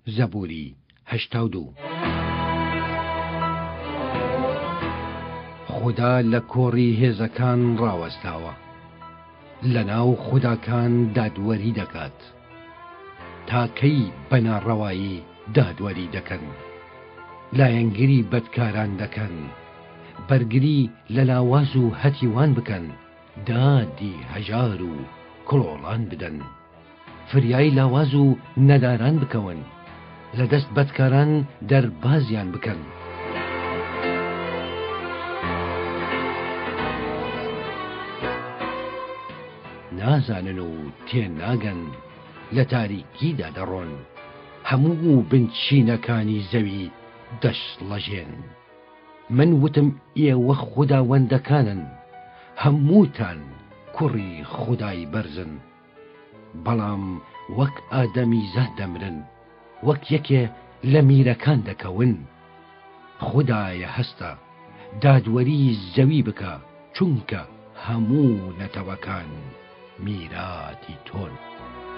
زەبووری 82 خوددا لە کۆڕی هێزەکان ڕاوەستاوە، لەناو خوداکان دادوەری دەکات، تاکەی بەناڕەوایی دادوەری دەکەن، لایەنگری بەدکاران دەکەن، بەرگری لە لاواز و هەتیوان بکەن، دادی هەژار و کڵۆڵان بدەن، فریای لاواز و نەداران بکەون، لە دەست بەدکاران دەربازیان بکەن. نازانن و تێناگەن، لە تاریکیدا دەڕۆن، هەموو بنچینەکانی زەوی دەشڵەژێن. من وتم ئێوە خوداوەندەکانن، هەمووتان کوڕی خودای بەرزن، بەڵام وەک ئادەمی زاد دەمرن، وەک یەکێ لە میرەکان دەکەون. خودایە هەستە دادوەری زەوی بکە، چونکە هەموو نەتەوەکان میراتی تۆن.